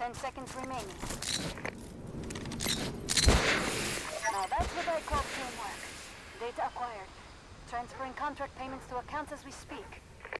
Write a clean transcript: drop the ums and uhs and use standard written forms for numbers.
10 seconds remaining. Now that's what I call teamwork. Data acquired. Transferring contract payments to accounts as we speak.